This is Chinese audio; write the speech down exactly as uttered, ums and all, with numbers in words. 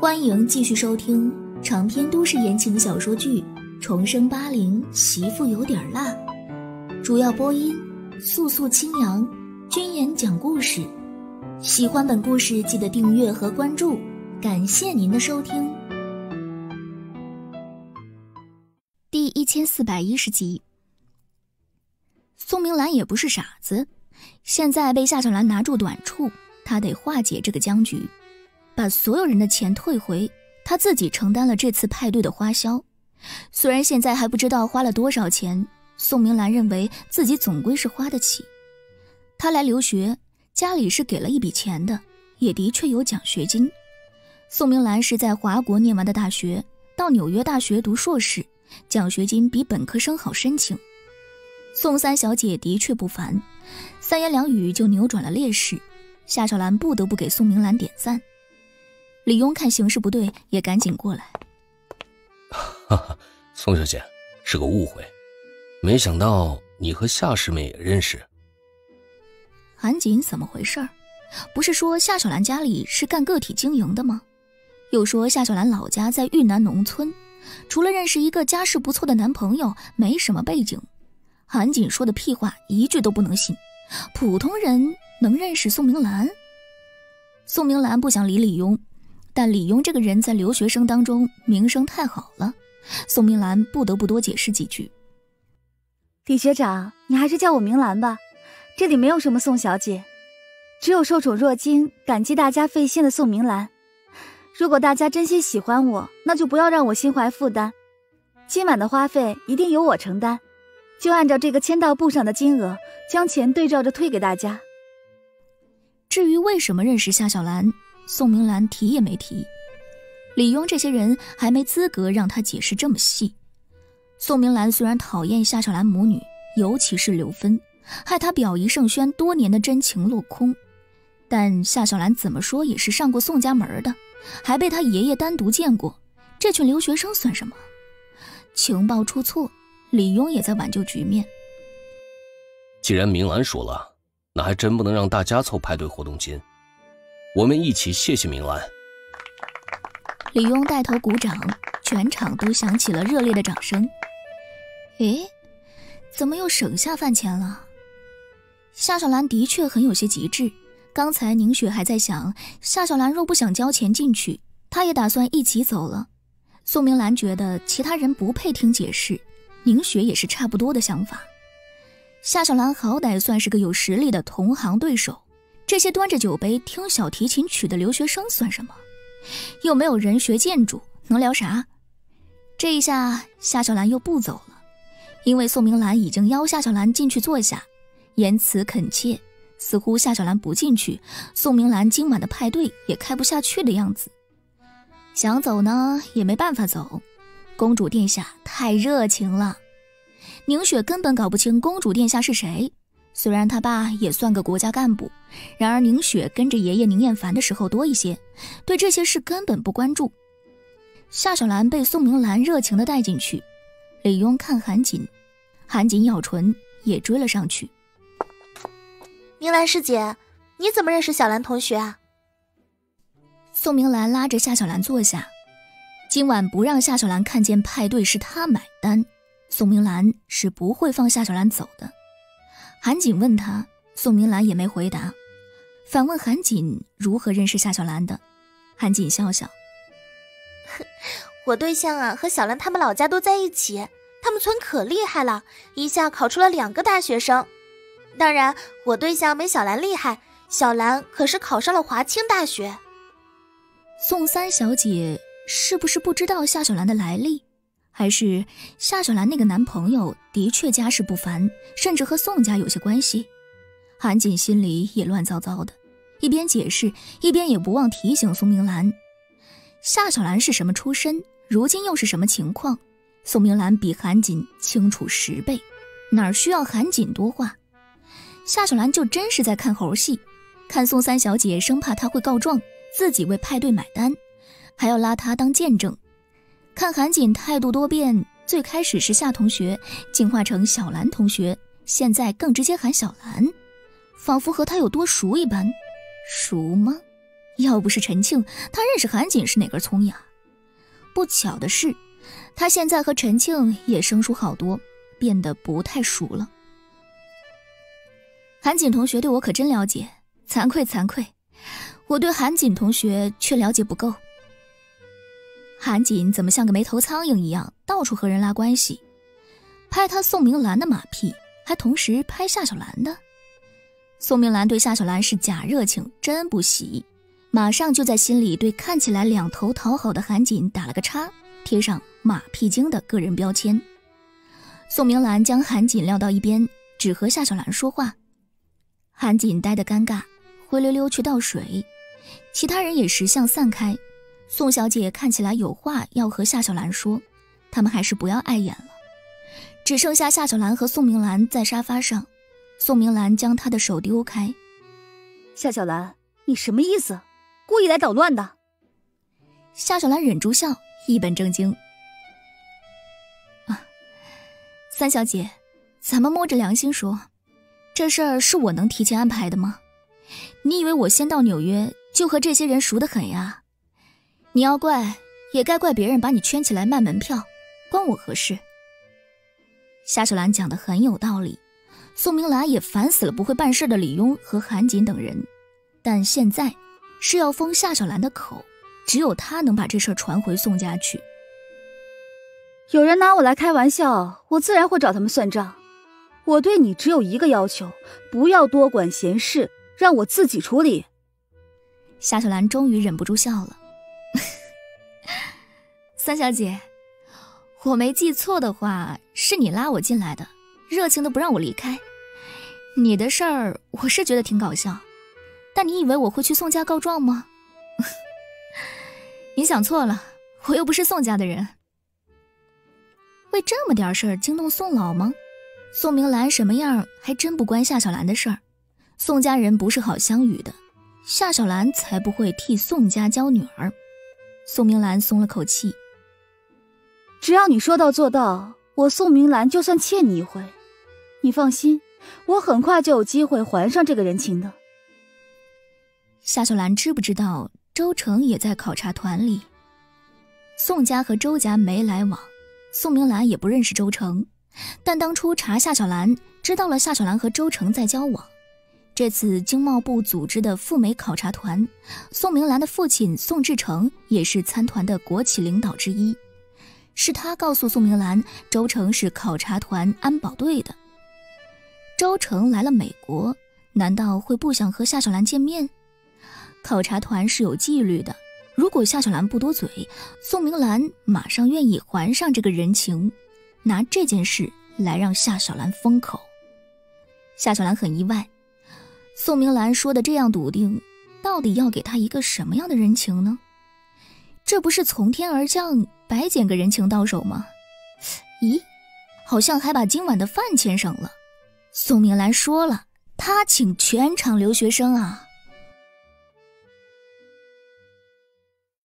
欢迎继续收听长篇都市言情小说剧《重生八零媳妇有点辣》，主要播音素素清扬，君言讲故事。喜欢本故事记得订阅和关注，感谢您的收听。第一千四百一十集。宋明兰也不是傻子，现在被夏小兰拿住短处，她得化解这个僵局，把所有人的钱退回，她自己承担了这次派对的花销。虽然现在还不知道花了多少钱，宋明兰认为自己总归是花得起。她来留学，家里是给了一笔钱的，也的确有奖学金。宋明兰是在华国念完的大学，到纽约大学读硕士，奖学金比本科生好申请。宋三小姐的确不凡，三言两语就扭转了劣势，夏小兰不得不给宋明兰点赞。李庸看形势不对，也赶紧过来。 哈哈，宋小姐，是个误会，没想到你和夏师妹也认识。 韩锦怎么回事？不是说夏小兰家里是干个体经营的吗？又说夏小兰老家在豫南农村，除了认识一个家世不错的男朋友，没什么背景。韩锦说的屁话一句都不能信，普通人能认识宋明兰？宋明兰不想理李庸，但李庸这个人在留学生当中名声太好了，宋明兰不得不多解释几句。 李学长，你还是叫我明兰吧，这里没有什么宋小姐，只有受宠若惊感激大家费心的宋明兰。如果大家真心喜欢我，那就不要让我心怀负担，今晚的花费一定由我承担，就按照这个签到簿上的金额，将钱对照着退给大家。 至于为什么认识夏小兰，宋明兰提也没提，李庸这些人还没资格让他解释这么细。宋明兰虽然讨厌夏小兰母女，尤其是刘芬，害她表姨盛轩多年的真情落空，但夏小兰怎么说也是上过宋家门的，还被他爷爷单独见过，这群留学生算什么？情报出错，李庸也在挽救局面。 既然明兰说了，那还真不能让大家凑派对活动金，我们一起谢谢明兰。 李庸带头鼓掌，全场都响起了热烈的掌声。诶，怎么又省下饭钱了？夏小兰的确很有些极致，刚才宁雪还在想，夏小兰若不想交钱进去，她也打算一起走了。宋明兰觉得其他人不配听解释，宁雪也是差不多的想法。夏小兰好歹算是个有实力的同行对手，这些端着酒杯听小提琴曲的留学生算什么？又没有人学建筑，能聊啥？这一下夏小兰又不走了，因为宋明兰已经邀夏小兰进去坐下，言辞恳切，似乎夏小兰不进去，宋明兰今晚的派对也开不下去的样子。想走呢也没办法走，公主殿下太热情了。宁雪根本搞不清公主殿下是谁，虽然她爸也算个国家干部，然而宁雪跟着爷爷宁艳凡的时候多一些，对这些事根本不关注。夏小兰被宋明兰热情地带进去，李庸看韩锦，韩锦咬唇也追了上去。 明兰师姐，你怎么认识小兰同学啊？ 宋明兰拉着夏小兰坐下，今晚不让夏小兰看见派对是她买单，宋明兰是不会放夏小兰走的。韩锦问她，宋明兰也没回答，反问韩锦如何认识夏小兰的。韩锦笑笑， 我对象啊和小兰他们老家都在一起，他们村可厉害了，一下考出了两个大学生。当然我对象没小兰厉害，小兰可是考上了华清大学。 宋三小姐是不是不知道夏小兰的来历？还是夏小兰那个男朋友的确家世不凡，甚至和宋家有些关系？韩锦心里也乱糟糟的，一边解释一边也不忘提醒宋明兰，夏小兰是什么出身，如今又是什么情况，宋明兰比韩锦清楚十倍，哪需要韩锦多话。夏小兰就真是在看猴戏，看宋三小姐生怕她会告状，自己为派对买单，还要拉她当见证。看韩锦态度多变，最开始是夏同学，进化成小兰同学，现在更直接喊小兰，仿佛和她有多熟一般。熟吗？ 要不是陈庆，他认识韩锦是哪根葱呀？不巧的是，他现在和陈庆也生疏好多，变得不太熟了。韩锦同学对我可真了解，惭愧惭愧，我对韩锦同学却了解不够。韩锦怎么像个没头苍蝇一样，到处和人拉关系，拍他宋明兰的马屁，还同时拍夏小兰的。宋明兰对夏小兰是假热情，真不喜，马上就在心里对看起来两头讨好的韩锦打了个叉，贴上马屁精的个人标签。宋明兰将韩锦撂到一边，只和夏小兰说话。韩锦呆得尴尬，灰溜溜去倒水，其他人也识相散开。宋小姐看起来有话要和夏小兰说，他们还是不要碍眼了。只剩下夏小兰和宋明兰在沙发上，宋明兰将她的手丢开。 夏小兰，你什么意思？故意来捣乱的？ 夏小兰忍住笑，一本正经。啊，三小姐，咱们摸着良心说，这事儿是我能提前安排的吗？你以为我先到纽约就和这些人熟得很呀？你要怪也该怪别人把你圈起来卖门票，关我何事？夏小兰讲得很有道理，宋明兰也烦死了不会办事的李庸和韩锦等人，但现在是要封夏小兰的口，只有她能把这事儿传回宋家去。 有人拿我来开玩笑，我自然会找他们算账。我对你只有一个要求，不要多管闲事，让我自己处理。 夏小兰终于忍不住笑了。三小姐，我没记错的话，是你拉我进来的，热情的不让我离开。你的事儿我是觉得挺搞笑，但你以为我会去宋家告状吗？你想错了，我又不是宋家的人。为这么点事儿惊动宋老吗？宋明兰什么样还真不关夏小兰的事儿，宋家人不是好相与的，夏小兰才不会替宋家教女儿。宋明兰松了口气， 只要你说到做到，我宋明兰就算欠你一回，你放心，我很快就有机会还上这个人情的。 夏小兰知不知道周成也在考察团里？宋家和周家没来往，宋明兰也不认识周成，但当初查夏小兰，知道了夏小兰和周成在交往。这次经贸部组织的赴美考察团，宋明兰的父亲宋志成也是参团的国企领导之一，是他告诉宋明兰周成是考察团安保队的。周成来了美国，难道会不想和夏小兰见面？考察团是有纪律的，如果夏小兰不多嘴，宋明兰马上愿意还上这个人情，拿这件事来让夏小兰封口。夏小兰很意外，宋明兰说的这样笃定，到底要给她一个什么样的人情呢？这不是从天而降，白捡个人情到手吗？咦，好像还把今晚的饭钱省了。宋明兰说了，她请全场留学生啊。